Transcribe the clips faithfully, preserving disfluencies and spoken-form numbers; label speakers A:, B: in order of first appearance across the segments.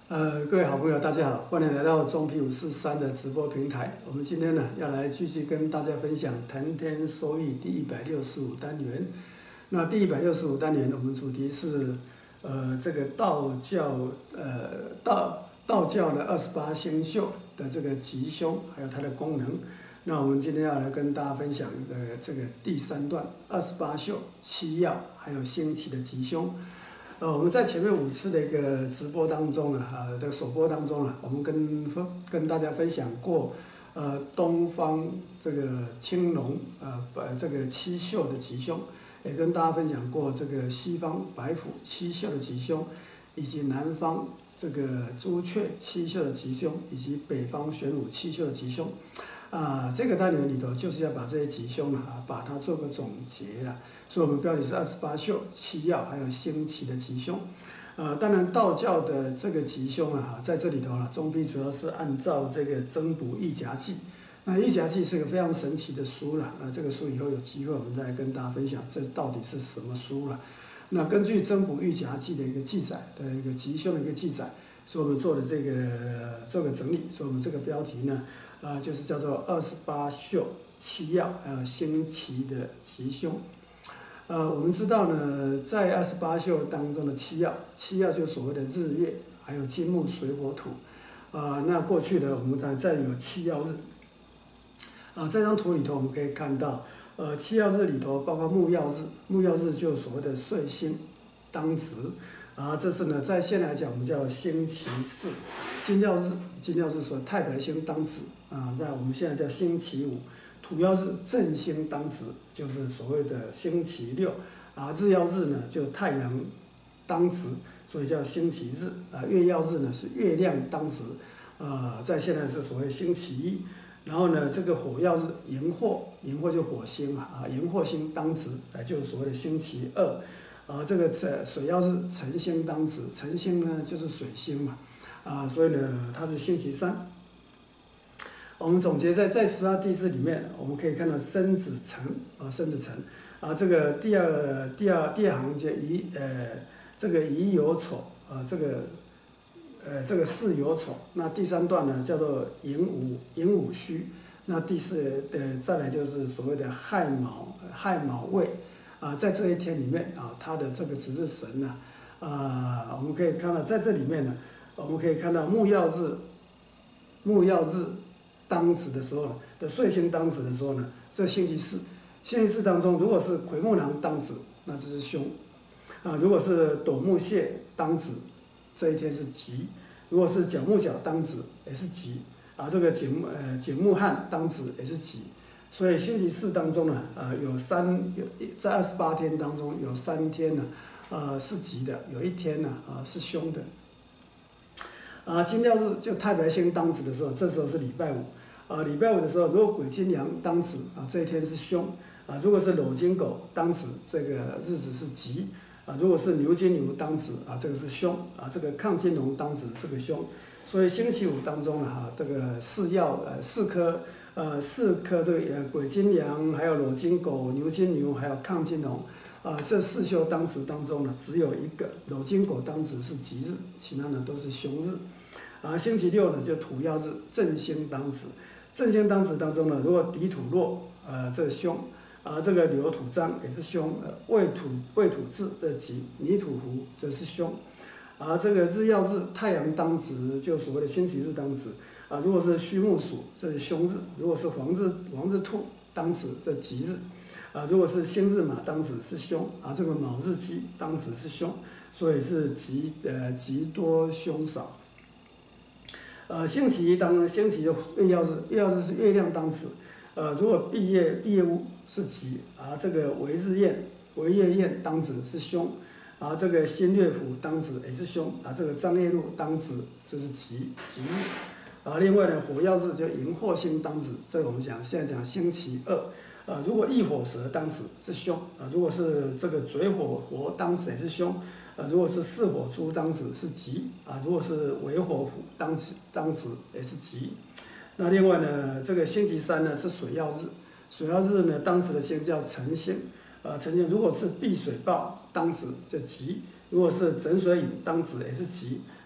A: 呃，各位好朋友，大家好，欢迎来到中 P 五四三的直播平台。我们今天呢，要来继续跟大家分享谈天说艺第一百六十五单元。那第一百六十五单元，我们主题是呃这个道教呃道道教的二十八星宿的这个吉凶，还有它的功能。那我们今天要来跟大家分享的这个第三段二十八宿七曜，还有星期的吉凶。呃，我们在前面五次的一个直播当中呢，啊的首播当中呢，我们跟分跟大家分享过，呃，东方这个青龙，呃，呃这个七宿的吉凶，也跟大家分享过这个西方白虎七宿的吉凶，以及南方这个朱雀七宿的吉凶，以及北方玄武七宿的吉凶。啊，这个单元里头就是要把这些吉凶啊，把它做个总结了。所以我们标题是二十八宿、七曜还有星期的吉凶。呃，当然道教的这个吉凶啊，在这里头呢，中批主要是按照这个增补易夹记。那易夹记是个非常神奇的书了，呃，这个书以后有机会我们再来跟大家分享，这到底是什么书了。那根据增补易夹记的一个记载的一个吉凶的一个记载，所以我们做的这个做个整理，所以我们这个标题呢。啊、呃，就是叫做二十八宿七曜，还有星期的吉凶。呃，我们知道呢，在二十八宿当中的七曜，七曜就所谓的日月，还有金木水火土。啊、呃，那过去呢，我们在再有七曜日。啊、呃，这张图里头我们可以看到，呃，七曜日里头包括木曜日，木曜日就所谓的岁星当值。啊，这是呢，在现在来讲，我们叫星期四，金曜日，金曜日所太白星当值啊，在我们现在叫星期五，土曜日正星当值，就是所谓的星期六啊，日曜日呢就太阳当值，所以叫星期日啊，月曜日呢是月亮当值，呃，在现在是所谓星期一，然后呢，这个火曜日荧惑，荧惑就火星嘛啊，荧惑星当值，哎，就是所谓的星期二。啊，这个水曜日辰星当值，辰星呢就是水星嘛，啊，所以呢它是星期三。我们总结在在十二地支里面，我们可以看到申子辰啊，申子辰啊，这个第二第二第二行节乙呃这个乙酉丑啊，这个呃这个巳酉丑，那第三段呢叫做寅午寅午戌，那第四呃再来就是所谓的亥卯亥卯未。啊，在这一天里面啊，它的这个值日神呢，啊，我们可以看到在这里面呢，我们可以看到木曜日，木曜日当值的时候的岁星当值的时候呢，这星期四，星期四当中如果是癸木囊当值，那这是凶，啊，如果是斗木蟹当值，这一天是吉；如果是角木角当值也是吉，啊，这个景呃景木汉当值也是吉。所以星期四当中呢，呃，有三有在二十八天当中有三天呢，呃是吉的，有一天呢，啊、呃、是凶的。啊、呃，金曜日就太白星当值的时候，这时候是礼拜五。啊、呃，礼拜五的时候，如果癸金羊当值，啊、呃，这一天是凶。啊、呃，如果是酉金狗当值，这个日子是吉。啊、呃，如果是牛金牛当值，啊、呃，这个是凶。啊、呃，这个亢金龙当值是个凶。所以星期五当中呢，哈、啊，这个四曜呃四颗。呃，四颗这个呃癸金羊，还有酉金狗、牛金牛，还有亢金龙，啊、呃，这四宿当值当中呢，只有一个酉金狗当值是吉日，其他呢都是凶日。啊，星期六呢就土曜日正星当值，正星当值当中呢，如果底土弱，呃，这凶，啊，这个流土脏也是凶，呃，未土未土至这吉，泥土胡这是凶。啊，这个日曜日太阳当值，就所谓的星期日当值。啊，如果是戌木鼠，这是凶日；如果是黄日黄日兔当值，这吉日；啊，如果是辛日马当值是凶，啊，这个卯日鸡当值是凶，所以是吉呃吉多凶少。呃，星期一当星期的月曜日，月曜日是月亮当值，呃，如果毕业毕业屋是吉，啊，这个为日宴为月宴当值是凶，啊，这个辛月虎当值也是凶，啊，这个张月禄当值就是吉吉日。啊，另外呢，火曜日就荧惑星当值，这个我们讲现在讲星期二，呃，如果异火蛇当值是凶，啊，如果是这个嘴火火当值也是凶，呃，如果是巳火猪当值是吉，啊，如果是尾火虎当值当值也是吉。那另外呢，这个星期三呢是水曜日，水曜日呢当值的星叫辰星，呃，辰星如果是避水豹当值就吉，如果是枕水影当值也是吉。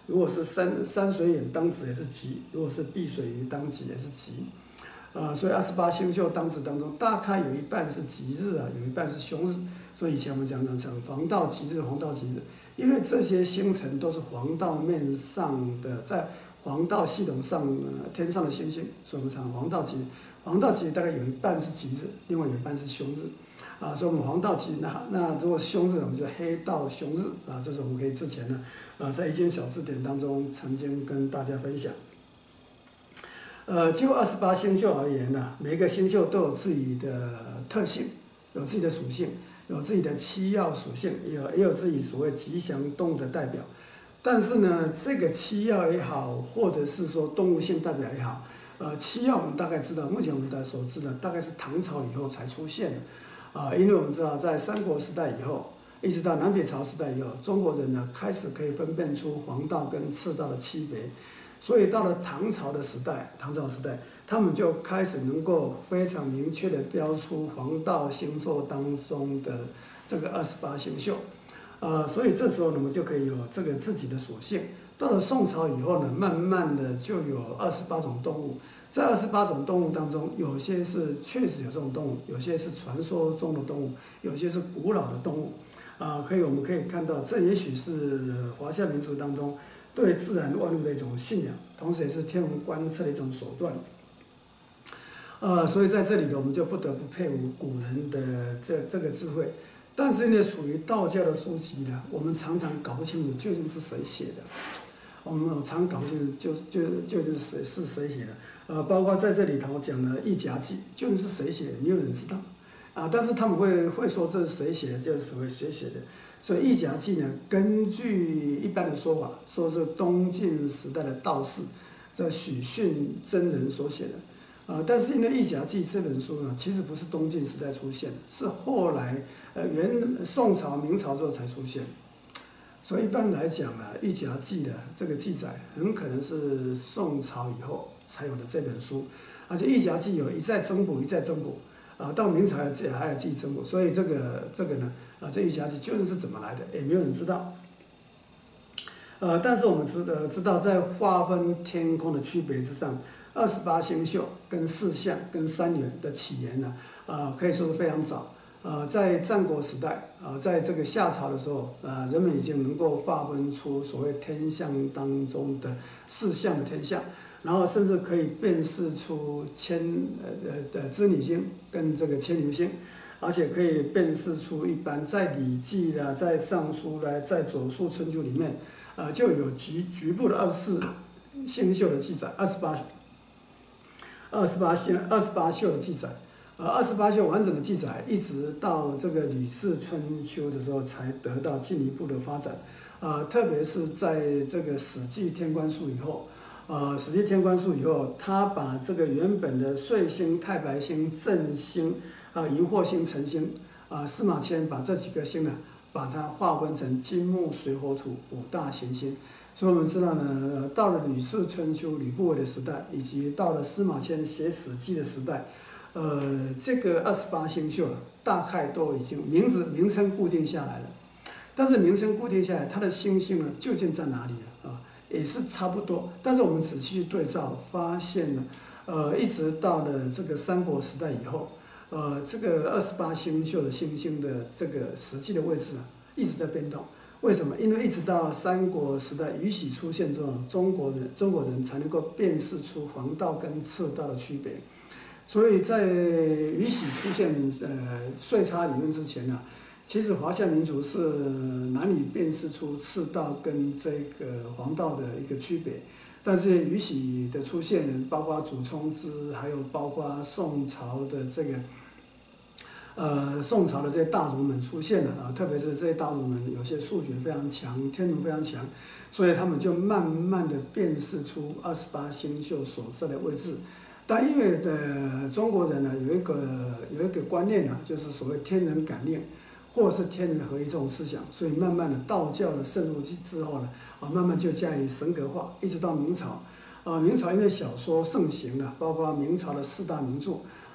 A: 如果是山山水眼当值也是吉，如果是碧水鱼当吉也是吉。呃，所以二十八星宿当值当中，大概有一半是吉日啊，有一半是凶日。所以以前我们讲讲成黄道吉日、黄道吉日，因为这些星辰都是黄道面上的，在黄道系统上呃天上的星星，所以我们讲黄道吉日。黄道吉日大概有一半是吉日，另外有一半是凶日。啊，所以我们黄道吉日，那那如果凶日，我们就黑道凶日啊，这是我们可以之前呢，啊，在易经小字典当中曾经跟大家分享。呃，就二十八星宿而言呢，每一个星宿都有自己的特性，有自己的属性，有自己的七曜属性，也有也有自己所谓吉祥动物的代表。但是呢，这个七曜也好，或者是说动物性代表也好，呃，七曜我们大概知道，目前我们的所知的大概是唐朝以后才出现的。啊，因为我们知道，在三国时代以后，一直到南北朝时代以后，中国人呢开始可以分辨出黄道跟赤道的区别，所以到了唐朝的时代，唐朝时代，他们就开始能够非常明确的标出黄道星座当中的这个二十八星宿，呃，所以这时候呢，我们就可以有这个自己的属性。到了宋朝以后呢，慢慢的就有二十八种动物。在二十八种动物当中，有些是确实有这种动物，有些是传说中的动物，有些是古老的动物。啊、呃，可以我们可以看到，这也许是华夏民族当中对自然万物的一种信仰，同时也是天文观测的一种手段。呃，所以在这里呢，我们就不得不佩服古人的这这个智慧。但是呢，属于道教的书籍呢，我们常常搞不清楚究竟是谁写的。我们常搞不清楚，就就究竟是谁是谁写的。呃，包括在这里头讲的《易甲记》，究竟是谁写的，没有人知道。啊，但是他们会会说这是谁写的，就是所谓谁写的。所以《易甲记》呢，根据一般的说法，说是东晋时代的道士，这许逊真人所写的。呃，但是因为《易甲记》这本书呢，其实不是东晋时代出现的，是后来呃元宋朝、明朝之后才出现。所以一般来讲呢，《易甲记》的这个记载很可能是宋朝以后才有的这本书，而且《易甲记》有一再增补，一再增补，啊，到明朝还有继续增补，所以这个这个呢，啊，这《易甲记》究竟是怎么来的，也没有人知道。呃，但是我们知呃知道，在划分天空的区别之上，二十八星宿跟四象跟三元的起源呢，呃，可以说是非常早。呃，在战国时代，啊、呃，在这个夏朝的时候，呃，人们已经能够划分出所谓天象当中的四象的天象，然后甚至可以辨识出千呃呃的织女星跟这个牵牛星，而且可以辨识出一般在《礼记》啦、在《尚书》啦、在《左述春秋》里面，呃，就有局局部的二十四星宿的记载，二十八二十八星二十八宿的记载。呃，二十八宿完整的记载，一直到这个《吕氏春秋》的时候，才得到进一步的发展。呃，特别是在这个《史记天官书》以后，呃，《史记天官书》以后，他把这个原本的岁星、太白星、正星、啊荧惑星、辰星，啊司马迁把这几个星呢，把它划分成金木水火土五大行星。所以我们知道呢，到了《吕氏春秋》吕不韦的时代，以及到了司马迁写《史记》的时代。呃，这个二十八星宿大概都已经名字名称固定下来了，但是名称固定下来，它的星星呢究竟在哪里呢？啊，也是差不多。但是我们仔细去对照，发现了，呃，一直到了这个三国时代以后，呃，这个二十八星宿的星星的这个实际的位置啊，一直在变动。为什么？因为一直到三国时代宇喜出现之后，中国人中国人才能够辨识出黄道跟赤道的区别。所以在宇喜出现呃岁差理论之前呢、啊，其实华夏民族是难以辨识出赤道跟这个黄道的一个区别。但是宇喜的出现，包括祖冲之，还有包括宋朝的这个，呃宋朝的这些大儒们出现了啊，特别是这些大儒们有些数学非常强，天文非常强，所以他们就慢慢的辨识出二十八星宿所在的位置。但因为的中国人呢，有一个有一个观念呢、啊，就是所谓天人感应，或是天人合一这种思想，所以慢慢的道教的渗入之后呢，啊，慢慢就加以神格化，一直到明朝，啊，明朝因为小说盛行了，包括明朝的四大名著，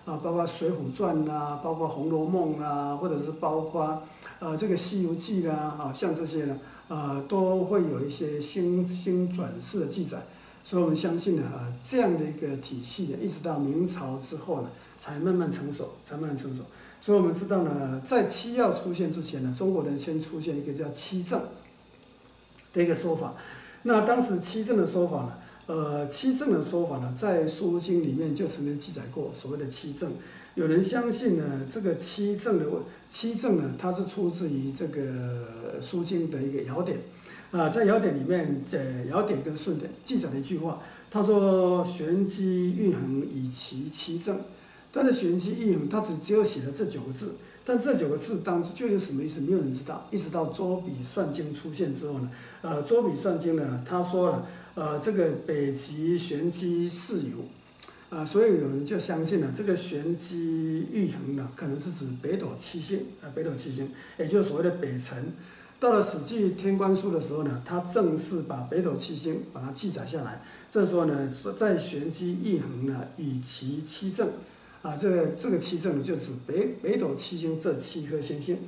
A: 啊，包括《水浒传》啦，包括《红楼梦》啦，或者是包括呃这个《西游记》啦，啊，像这些呢，呃，都会有一些星星转世的记载。所以我们相信呢，啊，这样的一个体系呢，一直到明朝之后呢，才慢慢成熟，才慢慢成熟。所以我们知道呢，在七曜出现之前呢，中国人先出现一个叫七正的一个说法。那当时七正的说法呢，呃，七正的说法呢，在《书经》里面就曾经记载过所谓的七正。有人相信呢，这个七正的七正呢，它是出自于这个《书经》的一个尧典。啊，在尧典里面，这尧典跟舜典记载了一句话，他说：“玄机玉衡以其七正。”但是玄机玉衡，他只只有写了这九个字，但这九个字当中究竟什么意思，没有人知道。一直到《周笔算经》出现之后呢，呃，《周笔算经》呢，他说了，呃，这个北极玄机是有，啊，所以有人就相信了这个玄机玉衡呢，可能是指北斗七星，啊，北斗七星，也就是所谓的北辰。到了《史记·天官书》的时候呢，他正式把北斗七星把它记载下来。这时候呢，在玄机玉衡呢，以其七正，啊，这个这个七正就指北北斗七星这七颗星星。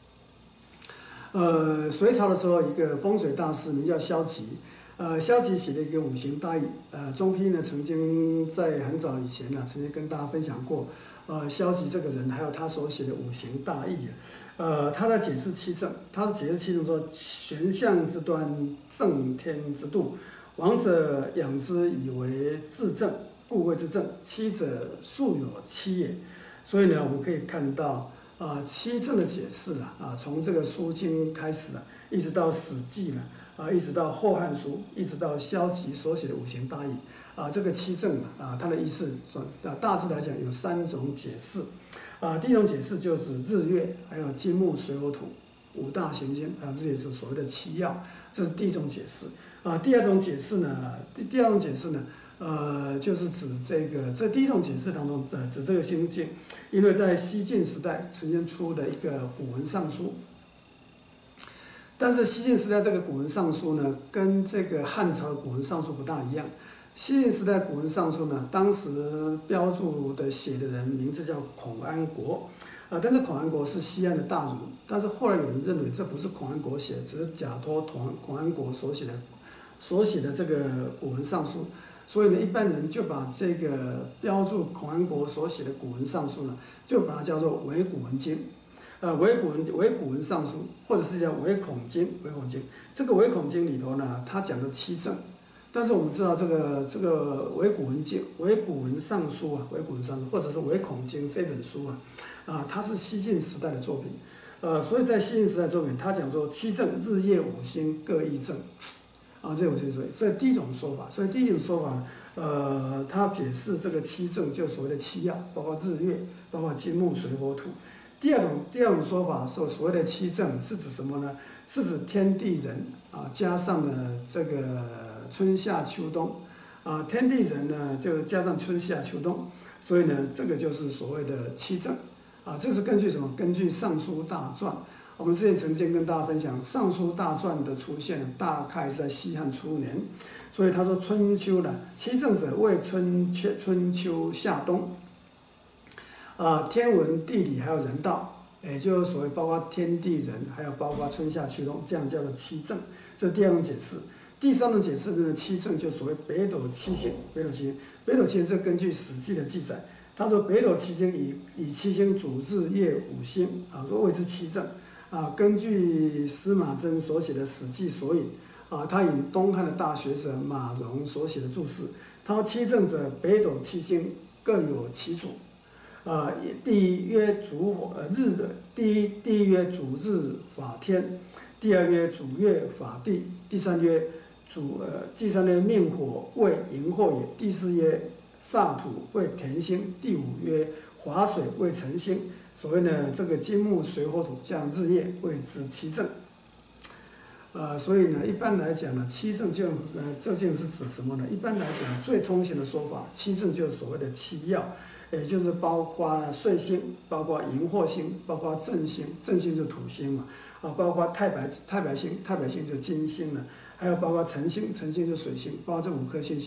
A: 呃，隋朝的时候，一个风水大师名叫萧齐，呃，萧齐写了一个五行大义。呃，中批呢曾经在很早以前呢，曾经跟大家分享过，呃，萧齐这个人，还有他所写的五行大义。呃，他在解释七正，他解释七正说：玄象之端，正天之度，王者养之以为至正，故谓之正。七者，素有七也。所以呢，我们可以看到，啊、呃，七正的解释啊，啊，从这个《书经》开始啊，一直到《史记》呢，啊，一直到《后汉书》，一直到萧齐所写的五行大义，啊，这个七正啊，它的意思说，啊，大致来讲有三种解释。啊，第一种解释就是日月，还有金木水火土五大行星，啊，这也是所谓的七曜，这是第一种解释。啊，第二种解释呢，第第二种解释呢，呃，就是指这个，在第一种解释当中，呃，指这个星境，因为在西晋时代曾经出的一个古文尚书，但是西晋时代这个古文尚书呢，跟这个汉朝的古文尚书不大一样。西晋时代古文尚书呢，当时标注的写的人名字叫孔安国，啊，但是孔安国是西安的大儒，但是后来有人认为这不是孔安国写的，只是假托孔孔安国所写的所写的这个古文尚书，所以呢，一般人就把这个标注孔安国所写的古文尚书呢，就把它叫做伪古文经，呃，伪古文伪古文尚书，或者是叫伪孔经，伪孔经。这个伪孔经里头呢，它讲的七正。但是我们知道这个这个伪古文经、伪古文尚书啊，伪古文尚书或者是伪孔经这本书啊，啊，它是西晋时代的作品，呃，所以在西晋时代作品，它讲说七正日夜五星各一正，啊，这我就说这第一种说法。所以第一种说法，呃，它解释这个七正就所谓的七曜，包括日月，包括金木水火土。第二种第二种说法说所谓的七正是指什么呢？是指天地人啊，加上了这个。春夏秋冬，啊，天地人呢就加上春夏秋冬，所以呢，这个就是所谓的七正，啊，这是根据什么？根据《尚书大传》。我们之前曾经跟大家分享，《尚书大传》的出现大概是在西汉初年，所以他说春秋呢，七正者谓春秋、春秋夏冬，啊，天文、地理还有人道，也就是所谓包括天地人，还有包括春夏秋冬，这样叫做七正。这是第二种解释。第三种解释呢，七正就所谓北斗七星，北斗七星，北斗七星是根据《史记》的记载，他说北斗七星以以七星主日夜五星，啊，说谓之七正，啊，根据司马真所写的《史记索引》，啊，他引东汉的大学者马融所写的注释，他说七正者，北斗七星各有其主，啊，第一曰主呃日的，第一第一曰主日法天，第二曰主月法地，第三曰主呃，第三曰命火为荧惑也，第四曰煞土为田星，第五曰华水为辰星。所谓呢，这个金木水火土这样日夜谓之七正。呃，所以呢，一般来讲呢，七正就呃究竟是指什么呢？一般来讲，最通行的说法，七正就是所谓的七曜，也就是包括了岁星，包括荧惑星，包括正星，正星就土星嘛，啊，包括太白太白星，太白星就金星了。还有包括辰星，辰星就水星，包括这五颗星星，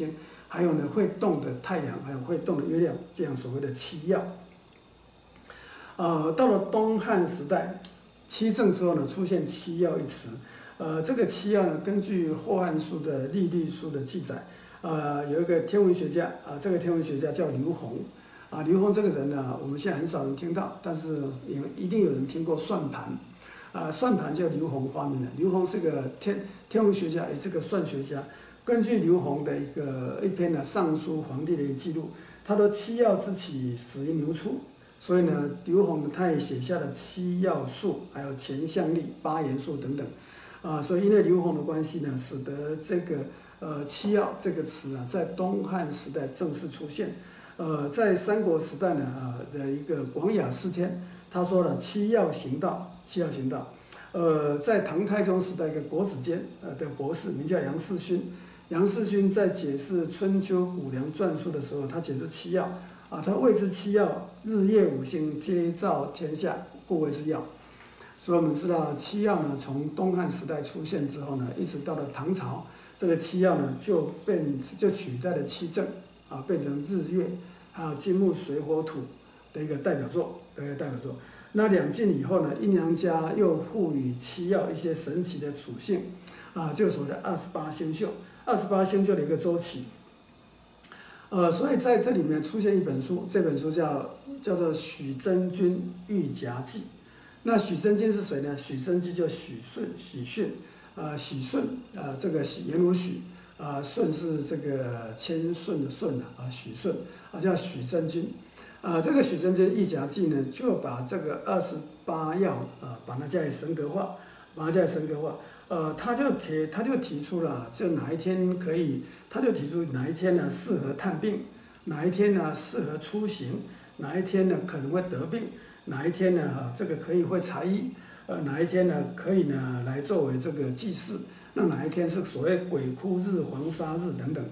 A: 还有呢会动的太阳，还有会动的月亮，这样所谓的七曜。呃，到了东汉时代，七政之后呢，出现七曜一词。呃，这个七曜呢，根据《后汉书》的《历律书》的记载，呃，有一个天文学家啊，这个天文学家叫刘宏。啊，刘宏这个人呢，我们现在很少人听到，但是有一定有人听过算盘。啊，算盘就刘宏发明的。刘宏是个天天文学家，也是个算学家。根据刘宏的一个一篇呢《尚书皇帝》的一个记录，他说七曜之起，始于牛出。所以呢，刘宏他也写下了七曜术，还有乾象历、八元素等等。啊，所以因为刘宏的关系呢，使得这个呃七曜这个词啊，在东汉时代正式出现。呃，在三国时代呢，啊的一个广雅四天，他说了七曜行道，七曜行道。呃，在唐太宗时代，一个国子监呃的博士名叫杨世勋，杨世勋在解释春秋谷梁传书的时候，他解释七曜啊，他谓之七曜，日夜五星皆照天下，故谓之曜。所以我们知道七曜呢，从东汉时代出现之后呢，一直到了唐朝，这个七曜呢就变就取代了七政啊，变成日月还有金木水火土的一个代表作的一个代表作。那两晋以后呢，阴阳家又赋予七曜一些神奇的属性啊，就所谓的二十八星宿，二十八星宿的一个周期。呃，所以在这里面出现一本书，这本书叫叫做《许真君御甲记》。那许真君是谁呢？许真君就许顺、许逊，呃，许顺，呃，这个许言如许，啊、呃，顺是这个谦顺的顺啊，许顺啊，叫许真君。啊、呃，这个许真君御甲记呢，就把这个二十八曜啊，把它加以神格化，把它加以神格化。呃，他就提他就提出了，就哪一天可以，他就提出哪一天呢适合探病，哪一天呢适合出行，哪一天呢可能会得病。哪一天呢？啊，这个可以会才艺，呃，哪一天呢可以呢来作为这个祭祀？那哪一天是所谓鬼哭日、黄沙日等等？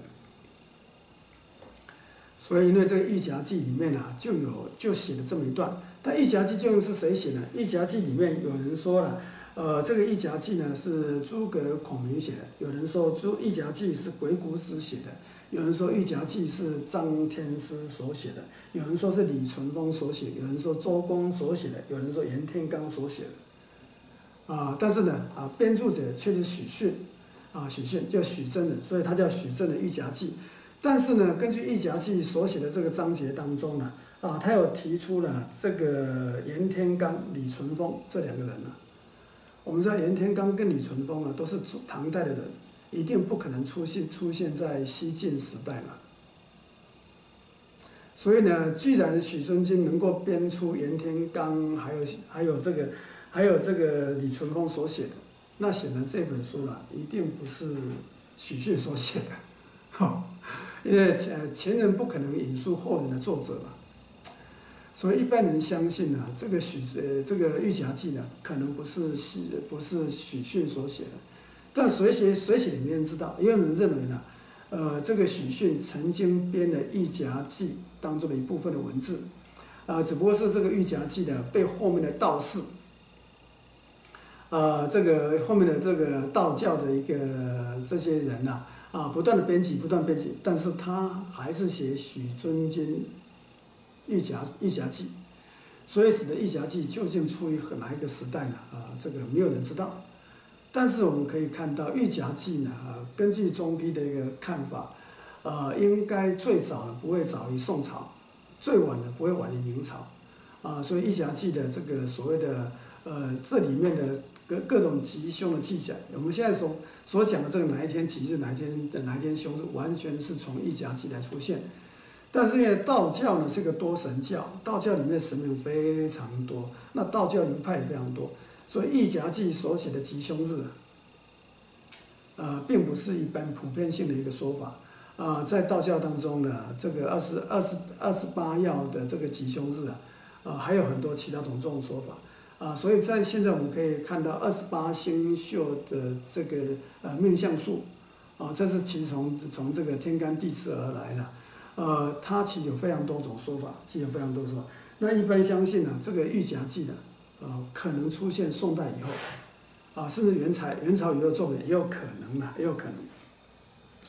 A: 所以，因为这个《御甲记》里面啊，就有就写了这么一段。但《御甲记》究竟是谁写的？《御甲记》里面有人说了，呃，这个《御甲记》呢是诸葛孔明写的，有人说《诸御甲记》是鬼谷子写的。有人说《御甲记》是张天师所写的，有人说是李淳风所写，有人说周公所写的，有人说袁天罡所写的，啊，但是呢，啊，编著者却是许逊，啊，许逊叫许真的，所以他叫许真的《御甲记》。但是呢，根据《御甲记》所写的这个章节当中呢，啊，他有提出了这个袁天罡、李淳风这两个人呢。我们知道袁天罡跟李淳风啊，都是唐代的人。一定不可能出现出现在西晋时代嘛，所以呢，既然许真君能够编出袁天罡，还有还有这个还有这个李淳风所写的，那显然这本书啦，一定不是许逊所写的，好，因为前前人不可能引述后人的作者嘛，所以一般人相信啊，这个许呃这个《御甲记》呢，可能不是许不是许逊所写的。但谁写谁写里面知道，也有人认为呢，呃，这个许逊曾经编了《御甲记》当中的一部分的文字，啊、呃，只不过是这个《御甲记》呢被后面的道士，呃，这个后面的这个道教的一个这些人呐、啊，啊，不断的编辑，不断编辑，但是他还是写许真君御甲御甲记，所以使得《御甲记》究竟出于哪一个时代呢？啊，这个没有人知道。但是我们可以看到，《御甲记》呢，啊，根据中批的一个看法，呃，应该最早呢不会早于宋朝，最晚的不会晚于明朝，啊，所以《御甲记》的这个所谓的呃这里面的各各种吉凶的记载，我们现在所所讲的这个哪一天吉日，哪一天的哪一天凶日，完全是从《御甲记》来出现。但是因为道教呢是个多神教，道教里面神明非常多，那道教流派也非常多。所以《御甲记》所写的吉凶日，呃，并不是一般普遍性的一个说法。啊、呃，在道教当中呢，这个二十二十二十八曜的这个吉凶日啊，啊、呃，还有很多其他种种说法。啊、呃，所以在现在我们可以看到二十八星宿的这个呃命相术，啊、呃，这是其实从从这个天干地支而来的。呃，它其实有非常多种说法，其实有非常多说法。那一般相信呢、啊，这个《御甲记》呢。呃，可能出现宋代以后，啊，甚至元朝元朝以后作品也有可能啦，也有可能。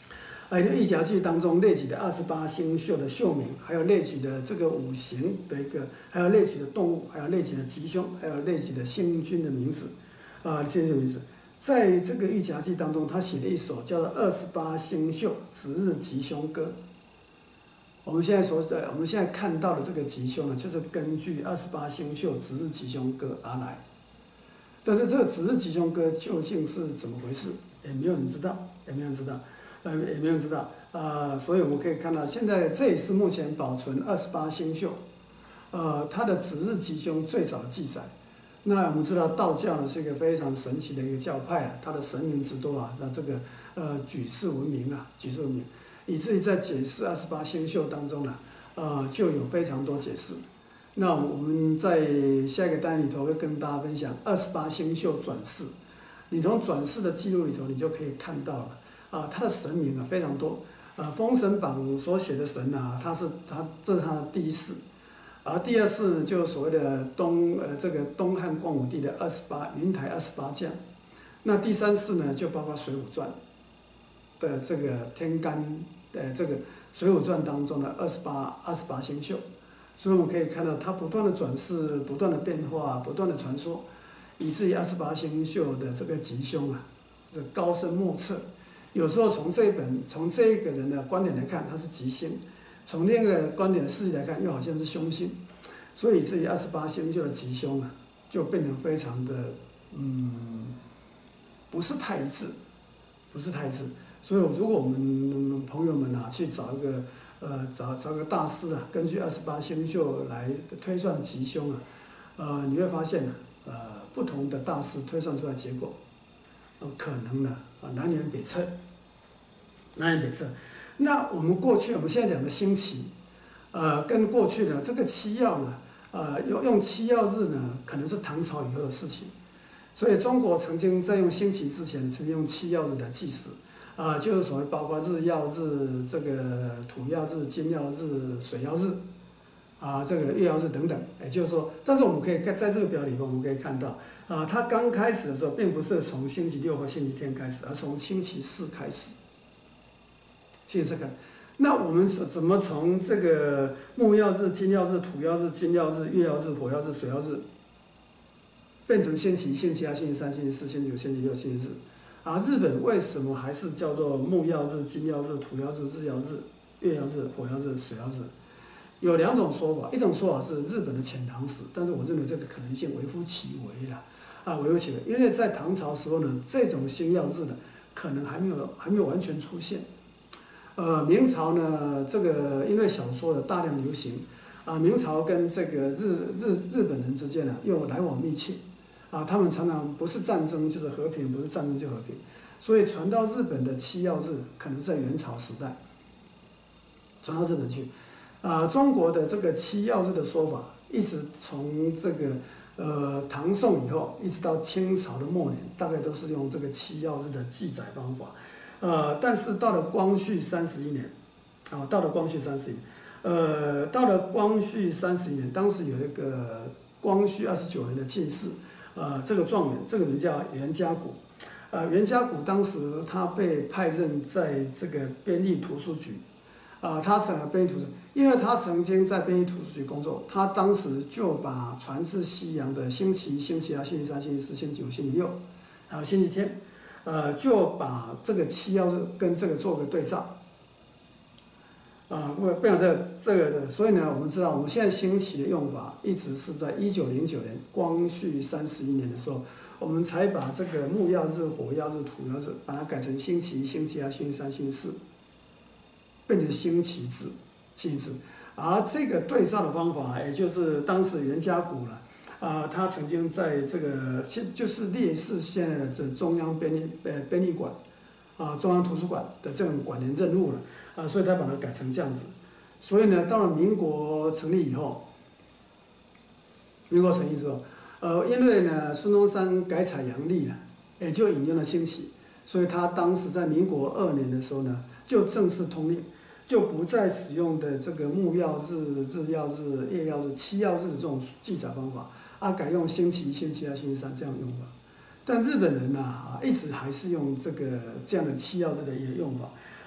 A: 呃，《义夹记》当中列举的二十八星宿的宿名，还有列举的这个五行的一个，还有列举的动物，还有列举的吉凶，还有列举的星君的名字，啊、呃，星君的名字，在这个《义夹记》当中，他写了一首叫做《二十八星宿值日吉凶歌》。我们现在所的，我们现在看到的这个吉凶呢，就是根据二十八星宿值日吉凶歌而来。但是这个值日吉凶歌究竟是怎么回事，也没有人知道，也没有人知道。呃，也没有人知道啊、呃，所以我们可以看到，现在这也是目前保存二十八星宿，呃，它的值日吉凶最早的记载。那我们知道道教呢是一个非常神奇的一个教派啊，它的神明之多啊，那这个呃举世闻名啊，举世闻名，以至于在解释二十八星宿当中呢，呃就有非常多解释。那我们在下一个单元里头会跟大家分享二十八星宿转世，你从转世的记录里头，你就可以看到了。啊，他的神明啊非常多，呃，《封神榜》所写的神啊，他是他这是他的第一世，而第二世就所谓的东呃这个东汉光武帝的二十八云台二十八将，那第三世呢就包括《水浒传》的这个天干呃这个《水浒传》当中的二十八二十八星宿，所以我们可以看到它不断的转世，不断的变化，不断的传说，以至于二十八星宿的这个吉凶啊，这高深莫测。有时候从这一本从这一个人的观点来看，他是吉星；从另一个观点的视角来看，又好像是凶星。所以至于二十八星宿的吉凶啊，就变得非常的嗯，不是太一致，不是太一致。所以如果我们朋友们啊去找一个呃找找个大师啊，根据二十八星宿来推算吉凶啊，呃你会发现呢、啊，呃不同的大师推算出来的结果，呃可能呢啊南辕北辙。南辕北辙。那我们过去我们现在讲的星期，呃，跟过去的这个七曜呢，呃，用用七曜日呢，可能是唐朝以后的事情。所以中国曾经在用星期之前，是用七曜日来计时，啊、呃，就是所谓包括日曜日、这个土曜日、金曜日、水曜日，啊、呃，这个月曜日等等。也就是说，但是我们可以看在这个表里面，我们可以看到，啊、呃，它刚开始的时候，并不是从星期六或星期天开始，而从星期四开始。星期四开始，那我们怎么从这个木曜日、金曜日、土曜日、金曜日、月曜日、火曜日、水曜日，变成星期一、星期二、星期三、星期四、星期五、星期六、星期日？而日本为什么还是叫做木曜日、金曜日、土曜日、日曜日、月曜日、火曜日、水曜日？有两种说法，一种说法是日本的遣唐使，但是我认为这个可能性微乎其微啦，啊，微乎其微，因为在唐朝时候呢，这种星曜日呢，可能还没有还没有完全出现。呃，明朝呢，这个因为小说的大量流行，啊，明朝跟这个日日日本人之间呢又来往密切，啊，他们常常不是战争就是和平，不是战争就和平，所以传到日本的七曜日可能在元朝时代传到日本去，啊，中国的这个七曜日的说法，一直从这个呃唐宋以后，一直到清朝的末年，大概都是用这个七曜日的记载方法。呃，但是到了光绪三十一年，啊，到了光绪三十一年，呃，到了光绪三十一年，当时有一个光绪二十九年的进士，呃，这个状元，这个人叫袁家谷，呃，袁家谷当时他被派任在这个编译图书局，啊、呃，他曾编译图书，因为他曾经在编译图书局工作，他当时就把传至西洋的星期一、星期二、星期三、星期四、星期五、星期六，还有星期天。呃，就把这个七曜日跟这个做个对照，啊、呃，不想这个这个的，所以呢，我们知道我们现在星期的用法，一直是在一九零九年光绪三十一年的时候，我们才把这个木曜日、火曜日、土曜日，把它改成星期一、星期二、星期三、星期四，变成星期制，星期制。而这个对照的方法，也就是当时袁家谷了。啊、呃，他曾经在这个现就是烈士现在的这中央编译呃编译馆，啊、呃、中央图书馆的这种管理任务了，啊、呃，所以他把它改成这样子。所以呢，到了民国成立以后，民国成立之后，呃，因为呢孙中山改采阳历了，也就引用了星期，所以他当时在民国二年的时候呢，就正式通令，就不再使用的这个木曜日、日曜日、月曜日、七曜日的这种记载方法。啊，改用星期一、星期二、星期三这样用法，但日本人呐啊，一直还是用这个这样的七曜日的一个用法，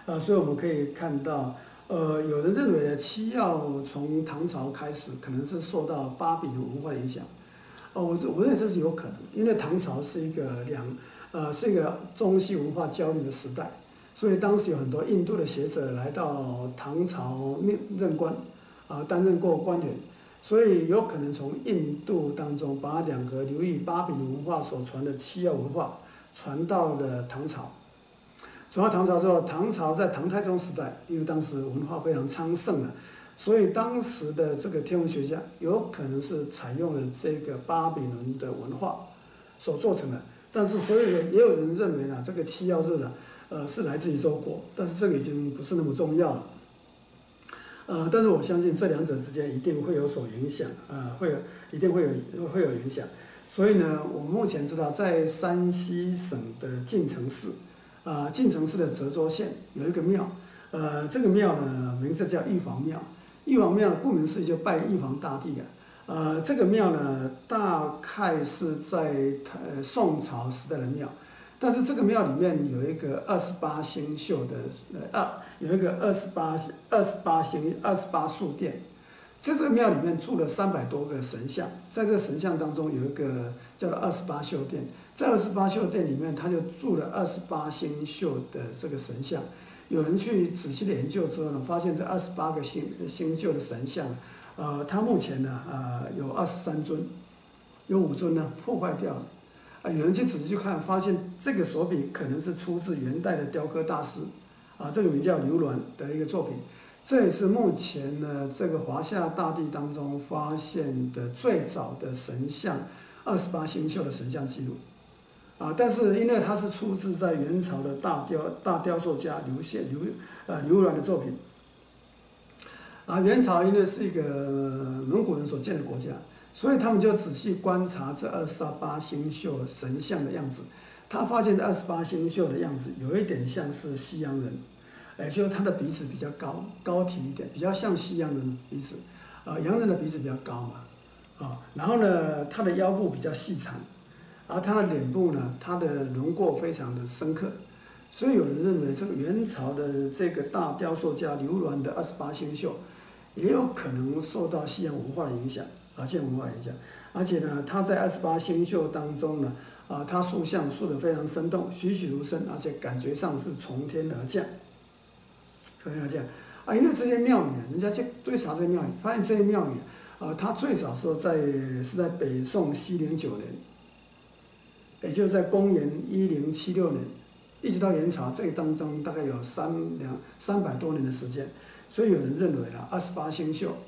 A: 呃，所以我们可以看到，呃，有人认为呢，七曜从唐朝开始，可能是受到巴比伦文化的影响。哦，我我认为这是有可能，因为唐朝是一个两呃是一个中西文化交流的时代，所以当时有很多印度的学者来到唐朝任官，啊、呃、担任过官员，所以有可能从印度当中把两个流域巴比伦文化所传的七曜文化传到了唐朝。传到唐朝之后，唐朝在唐太宗时代，因为当时文化非常昌盛了。所以当时的这个天文学家有可能是采用了这个巴比伦的文化所做成的，但是所以也有人认为呢，这个七曜日呢，呃是来自于中国，但是这个已经不是那么重要了。呃，但是我相信这两者之间一定会有所影响，呃，会有一定会有会有影响。所以呢，我目前知道在山西省的晋城市，啊、呃，晋城市的泽州县有一个庙，呃，这个庙呢名字叫玉皇庙。玉皇庙顾名思义就拜玉皇大帝的，呃，这个庙呢大概是在呃宋朝时代的庙，但是这个庙里面有一个二十八星宿的，呃二有一个二十八二十八星二十八宿殿，在这个庙里面住了三百多个神像，在这个神像当中有一个叫做二十八宿殿，在二十八宿殿里面他就住了二十八星宿的这个神像。有人去仔细的研究之后呢，发现这二十八个星星宿的神像，呃，它目前呢，呃，有二十三尊，有五尊呢破坏掉了。啊，有人去仔细去看，发现这个手笔可能是出自元代的雕刻大师，啊，这个名叫刘銮的一个作品。这也是目前呢这个华夏大地当中发现的最早的神像，二十八星宿的神像记录。啊，但是因为它是出自在元朝的大雕大雕塑家刘宪刘呃刘銮的作品，啊，元朝因为是一个蒙古人所建的国家，所以他们就仔细观察这二十八星宿神像的样子，他发现这二十八星宿的样子有一点像是西洋人，也就是他的鼻子比较高高挺一点，比较像西洋人的鼻子，啊，洋人的鼻子比较高嘛，啊，然后呢，他的腰部比较细长。而他的脸部呢，他的轮廓非常的深刻，所以有人认为这个元朝的这个大雕塑家刘銮的二十八星宿，也有可能受到西洋文化的影响，啊，西洋文化影响。而且呢，他在二十八星宿当中呢，啊，他塑像塑得非常生动，栩栩如生，而且感觉上是从天而降，从天而降。啊，因为这些庙宇，人家去追查这些庙宇，发现这些庙宇，啊，它最早时候在是在北宋熙宁九年。也就是在公元一零七六年，一直到元朝，这当中大概有三两三百多年的时间，所以有人认为呢，二十八星宿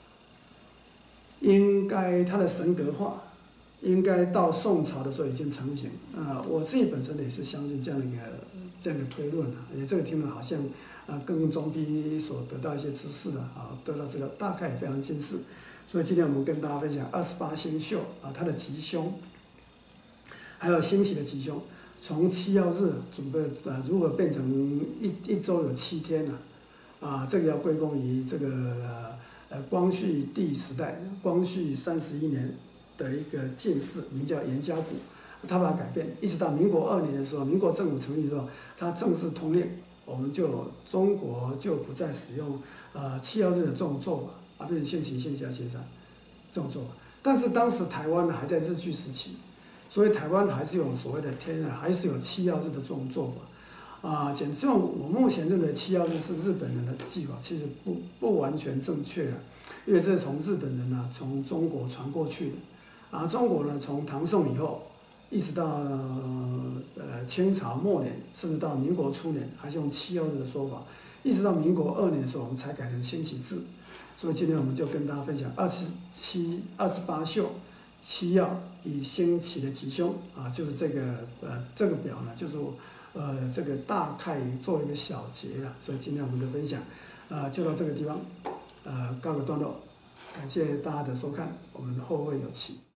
A: 应该它的神格化，应该到宋朝的时候已经成型。啊、呃，我自己本身也是相信这样的一个这样的推论啊，也这个听了好像啊，跟中批所得到一些知识的啊，得到资料大概也非常近似，所以今天我们跟大家分享二十八星宿啊，它的吉凶。还有星期的吉凶，从七曜日准备呃如何变成一一周有七天呢、啊？啊，这个要归功于这个呃光绪帝时代，光绪三十一年的一个进士，名叫严家谷，他把它改变，一直到民国二年的时候，民国政府成立之后，他正式通令，我们就中国就不再使用呃七曜日的这种做法，而变成星期一、星期二、星期三这种做法。但是当时台湾呢还在日据时期。所以台湾还是有所谓的天啊，还是有七曜日的这种做法，啊，简这种我目前认为七曜日是日本人的计划，其实不不完全正确的，因为这是从日本人呢从中国传过去的，啊，中国呢从唐宋以后，一直到呃清朝末年，甚至到民国初年，还是用七曜日的说法，一直到民国二年的时候，我们才改成星期制，所以今天我们就跟大家分享二十七二十八宿。七曜以星期的吉凶啊，就是这个呃这个表呢，就是呃这个大概做一个小结了，所以今天我们的分享，呃就到这个地方，呃告个段落，感谢大家的收看，我们后会有期。